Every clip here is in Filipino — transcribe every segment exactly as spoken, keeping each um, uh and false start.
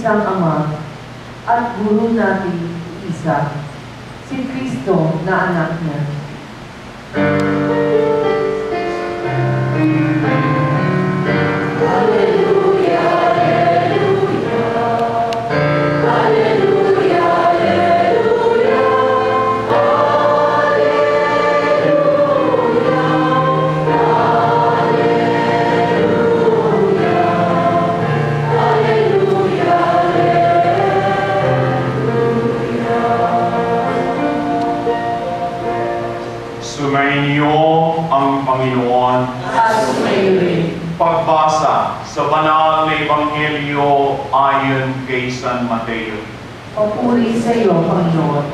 iisang Ama at Guro natin isa, si Kristo na anak niya. Pagbasa sa banal na Ebanghelyo ayon kay San Mateo. Papuri sa iyo, Panginoon.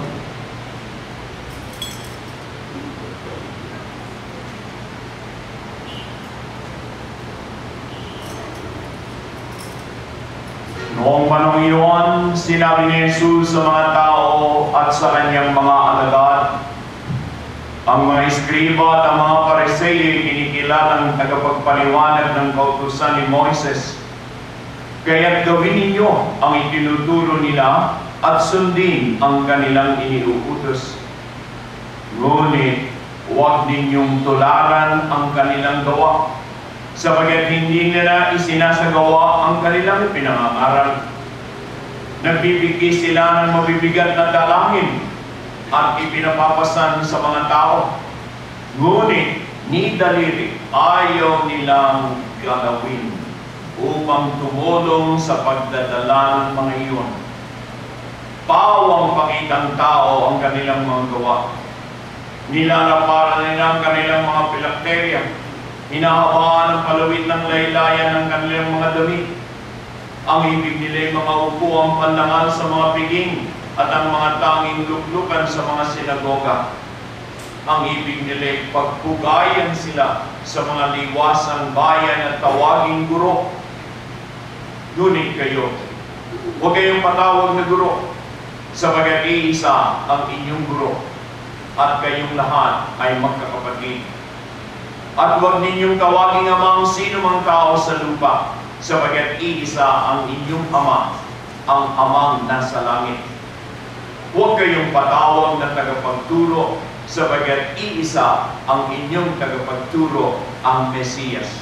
Noong panahon iyon, sinabi ni Jesus sa mga tao at sa kanyang mga alagad, ang mga eskriba at ang mga Pariseo ay kinikilalang tagapagpaliwanag ng kautusan ni Moises. Kaya't gawin ninyo ang itinuturo nila at sundin ang kanilang iniuutos. Ngunit huwag ninyong tularan ang kanilang gawa, sapagkat hindi nila isinasagawa ang kanilang pinangangaral. Nagbibigay sila ng mabibigat na dalangin at ipinapapasan sa mga tao. Ngunit ni daliri ayaw nilang galawin upang tumulong sa pagdadala ng mga iyon. Pawang pakitang tao ang kanilang mga gawa. Nilalaparan nila ang kanilang mga pilakterya. Hinahabaan ang palawit ng laylayan ng kanilang mga damit. Ang ibig nila ay mga upuang pandangal sa mga piging at ang mga tanging luklukan sa mga sinagoga. Ang ibig nila ay pagpugayan sila sa mga liwasang bayan at tawaging guro. Ngunit kayo, huwag kayong patawag na guro, sapagkat iisa ang inyong guro, at kayong lahat ay magkakapatid. At huwag ninyong tawaging ama ang sino mang tao sa lupa, sapagkat iisa ang inyong ama, ang amang nasa langit. Huwag kayong patawag na tagapagturo, sapagkat iisa ang inyong tagapagturo, ang Mesiyas.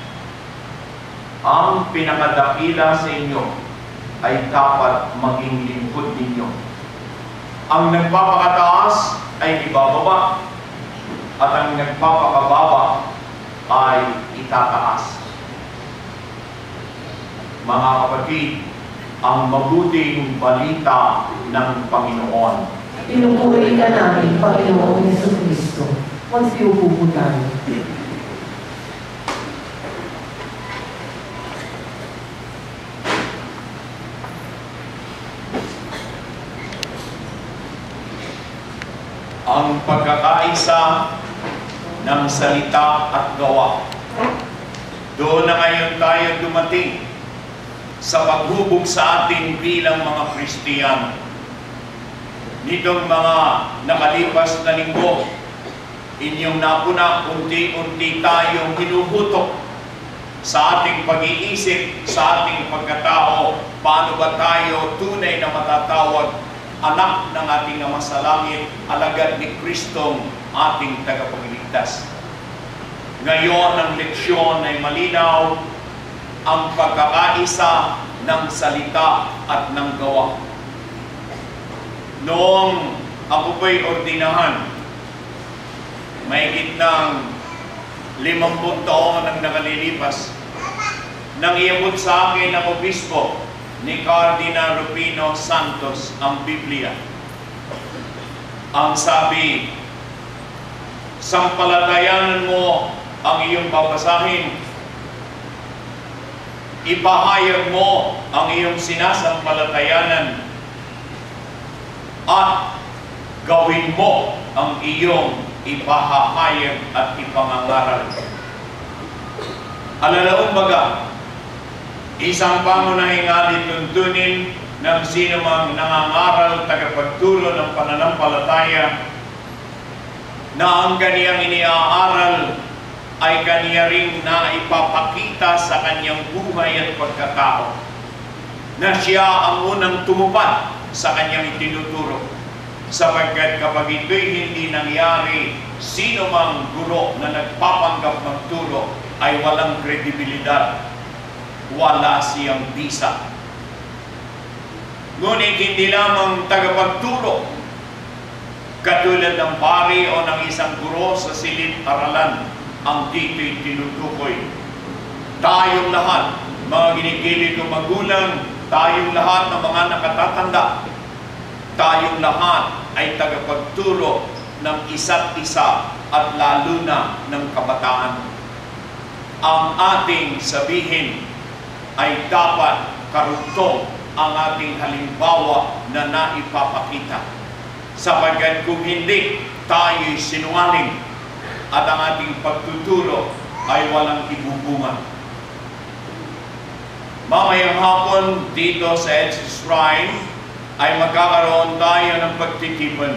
Ang pinakadakila sa inyo ay dapat maging lingkod ninyo. Ang nagpapakataas ay ibababa, at ang nagpapakababa ay itataas. Mga kapatid, ang mabuting balita ng Panginoon. Pinupuri ka namin, Panginoong Jesucristo. Magsiupo po tayo. Ang pagkakaisa ng salita at gawa. Doon na ngayon tayo dumating sa paghubog sa atin bilang mga Kristiyano. Nitong mga nakalipas na linggo, inyong napuna, unti-unti tayong hinuhutok sa ating pag-iisip, sa ating pagkatao, paano ba tayo tunay na matatawag anak ng ating Ama sa langit, alagad ni Kristong ating tagapagligtas. Ngayon, ang leksyon ay malinaw, ang pagkakaisa ng salita at ng gawa. Noong ako po'y ordinahan, mahigit ng limampung taon ang nakalilipas, nang iabot sa akin ang obispo ni Cardinal Rufino Santos ang Biblia. Ang sabi, sampalatayanan mo ang iyong babasahin, ipahayag mo ang iyong sinasampalatayanan, at gawin mo ang iyong ipahahayag at ipangangaral. Alalaong baga, isang pangunahing alituntunin ng sino mang nangangaral, tagapagturo ng pananampalataya, na ang kaniyang iniaaral ay kaniya ring naipapakita sa kanyang buhay at pagkatao. na siya ang unang tumupad sa kanyang itinuturo. Sapagkat kapag ito'y hindi nangyari, sino mang guro na nagpapanggap magturo ay walang kredibilidad. Wala siyang bisa. Ngunit hindi lamang tagapagturo, katulad ng pari o ng isang guro sa silid-aralan, ang dito'y tinutukoy. Tayong lahat, mga ginigilig o magulang, tayong lahat ng mga nakatatanda, tayong lahat ay tagapagturo ng isa't isa at lalo na ng kabataan. Ang ating sabihin ay dapat karugtong ang ating halimbawa na naipapakita. Sapagkat kung hindi, tayo'y sinungaling at ang ating pagtuturo ay walang ibubunga. Mamayang hapon dito sa Edge's Shrine ay magkakaroon tayo ng pagtitipon.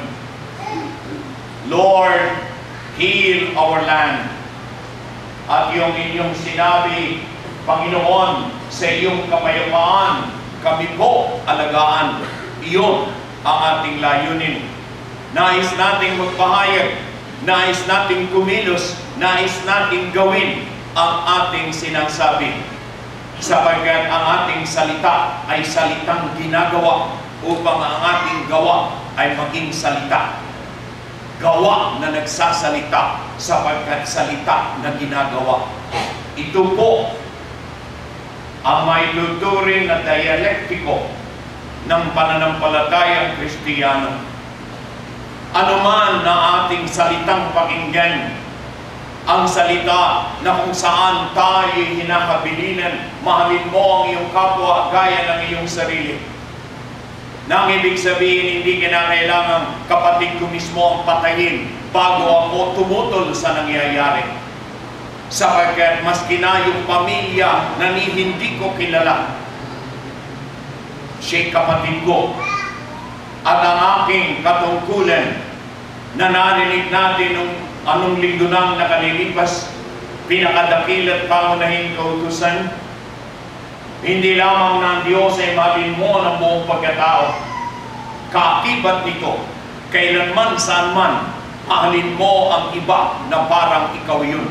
Lord, heal our land. At yung inyong sinabi, Panginoon, sa iyong kapayapaan, kami po alagaan. Iyon ang ating layunin. Nais nating magpahayag, nais nating kumilos, nais nating gawin ang ating sinasabi. Sapagkat ang ating salita ay salitang ginagawa upang ang ating gawa ay maging salita. Gawa na nagsasalita sapagkat salita na ginagawa. Ito po ang may tuturing na dialektiko ng pananampalatayang Kristiyano. Ano man na ating salitang pakinggan, ang salita na kung saan tayo hinakabilinan, mahalin mo ang iyong kapwa gaya ng iyong sarili. Nang ibig sabihin, hindi kinakailangan kapatid ko mismo ang patayin bago ako tumutol sa nangyayari. Sapagkat maski na yung pamilya na ni hindi ko kilala, siya'y kapatid ko. At ang aking katungkulan na narinig natin nung anong linggo nang nakalilipas, pinakadakilat pangunahing kautusan, hindi lamang ng Diyos ay mahalin mo ng buong pagkatao. Kaakibat nito, kailanman saan man, mahalin mo ang iba na parang ikaw yun.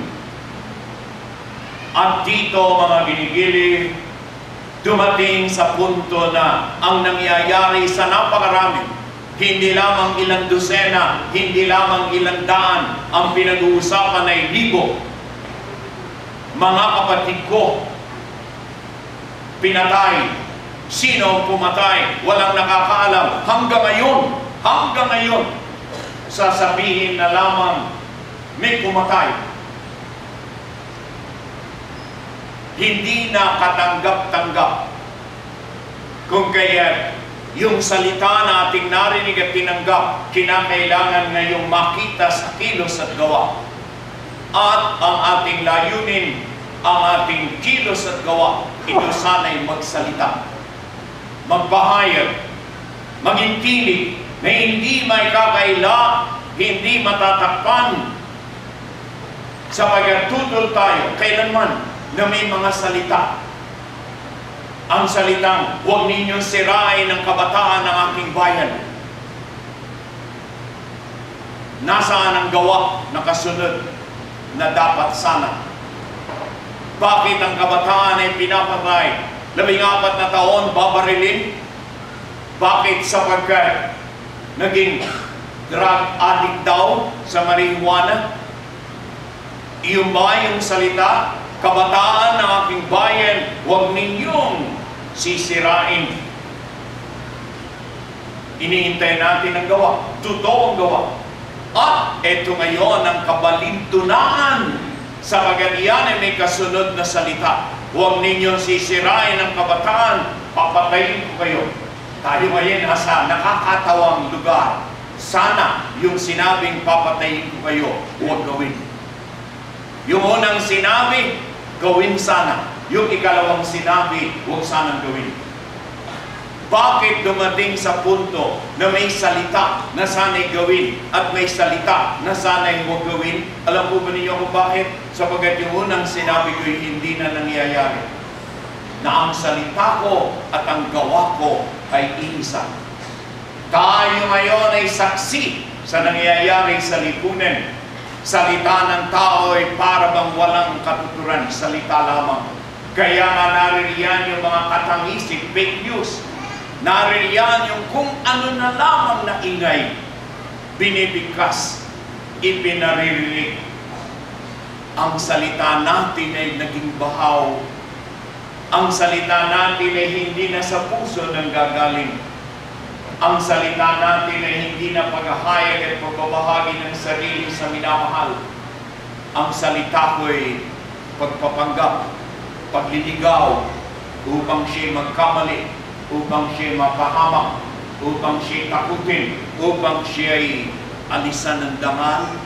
At dito, mga ginigili, dumating sa punto na ang nangyayari sa napakarami, hindi lamang ilang dosena, hindi lamang ilang daan, ang pinag-uusapan ay libo. Mga kapatid ko, pinatay. Sino ang pumatay? Walang nakakaalam. Hanggang ngayon, hanggang ngayon, sasabihin na lamang may pumatay. Hindi na katanggap-tanggap. Kung kaya, yung salita na ating narinig at tinanggap, kinakailangan ngayong makita sa kilos at gawa. At ang ating layunin, ang ating kilos at gawa, ito sana'y magsalita, magpahayag, maging tinig na hindi may kakaila, hindi matatakpan. Sapagkat tutol tayo kailanman na may mga salita. Ang salitang, huwag ninyong sirain ang kabataan ng aking bayan. Nasaan ang gawa na kasunod na dapat sana? Bakit ang kabataan ay pinapatay? Labing apat na taon, babarilin? Bakit? Sapagkat naging drug addict daw sa marijuana? Iyon ba yung salita? Kabataan ng aking bayan, huwag ninyong sisirain. Iniintay natin ang gawa, totoong gawa. At eto ngayon ang kabalintunaan, sapagkat iyan ay may kasunod na salita. Huwag ninyong sisirain ang kabataan, papatayin ko kayo. Tayo ngayon nasa nakakatawang lugar. Sana yung sinabing papatayin ko kayo, huwag gawin. Yung unang sinabi, gawin sana. Yung ikalawang sinabi, huwag sanang gawin. Bakit dumating sa punto na may salita na sana'y gawin at may salita na sana'y huwag gawin? Alam po ba ninyo kung bakit? Sapagkat yung unang sinabi ko'y hindi na nangyayari. na ang salita ko at ang gawa ko ay iisa. Tayo ngayon ay saksi sa nangyayari sa lipunan. Salita ng tao ay para bang walang katuturan, salita lamang. Kaya nga naririyan yung mga katangisip, fake news. Naririyan yung kung ano na lamang na ingay, binibigkas, ipinaririnig. Ang salita natin ay naging bahaw. Ang salita natin ay hindi na sa puso nang gagaling. Ang salita natin ay hindi na paghahayag at pagbabahagi ng sarili sa minamahal. Ang salita ko ay pagpapanggap, pagliligaw, upang siya magkamali, upang siya mapahamak, upang siya takutin, upang siya ay alisan ng dangal.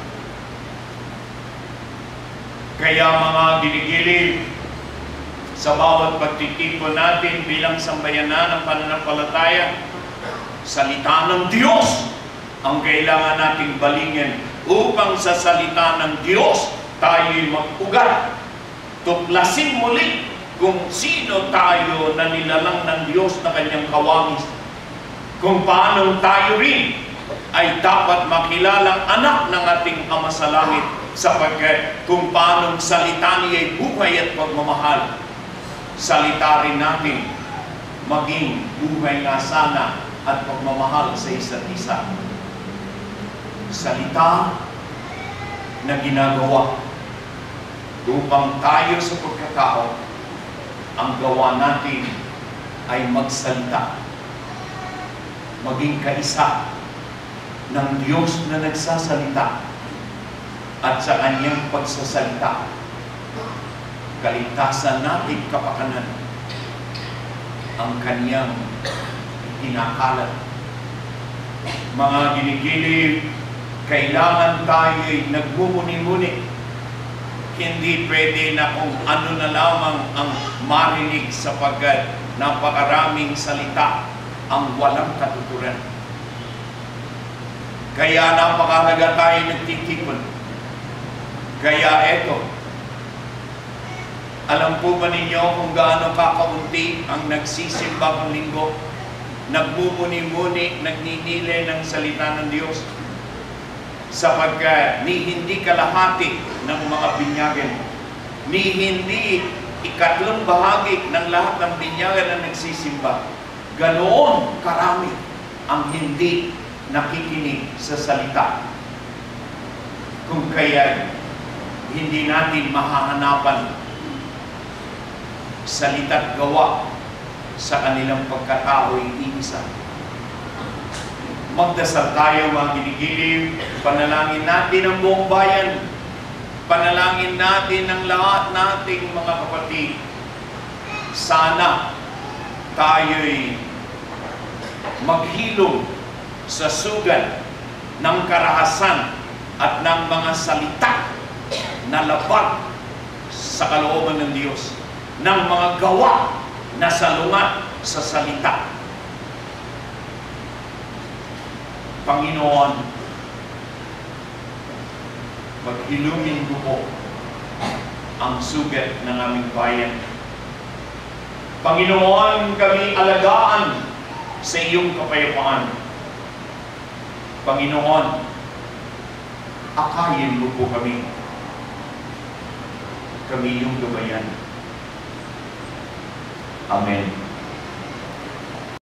Kaya mga ginigilid, sa bawat pagtitipon natin bilang sambayanan ng pananampalataya, salita ng Diyos ang kailangan nating balingin upang sa salita ng Diyos tayo'y mag-ugat. Tuklasin muli kung sino tayo na nilalang ng Diyos na kanyang kawangis. Kung paano tayo rin ay dapat makilalang anak ng ating Ama sa Langit, sapagkat kung paano salita niya ay buhay at pagmamahal, salita rin natin maging buhay nga sana at pagmamahal sa isa't isa. Salita na ginagawa upang tayo sa pagkatao, ang gawa natin ay magsalita, maging kaisa ng Diyos na nagsasalita at sa kanyang pagsasalita, kaligtasan natin kapakanan ang kanyang kinakalat. Mga ginigilid, kailangan tayo'y nagmumuni-muni. Hindi pwede na kung ano na lamang ang marinig, sapagkat napakaraming salita ang walang katuturan. Kaya napakahalaga tayo nagtitipon. Kaya eto, alam po ba ninyo kung gaano kakaunti ang nagsisimba ng linggo, nagmumuni-muni, nagninilay ng salita ng Diyos? Sapagkat ni hindi kalahati ng mga binyagan, ni hindi ikatlong bahagi ng lahat ng binyagan na nagsisimba, ganoon karami ang hindi nakikinig sa salita. Kung kaya hindi natin mahahanapan salita't gawa sa kanilang pagkatao'y iisa. Magdasal tayo mga ginigilid, panalangin natin ang buong bayan, panalangin natin ang lahat nating mga kapatid. Sana tayo'y maghilom sa sugat ng karahasan at ng mga salita na labag sa kalooban ng Diyos, ng mga gawa na salungat sa salita. Panginoon, paghilumin ko po ang sugat ng aming bayan. Panginoon, kami alagaan sa iyong kapayapaan. Panginoon, akayin mo po kami. Kami iyong gabayan. Amen.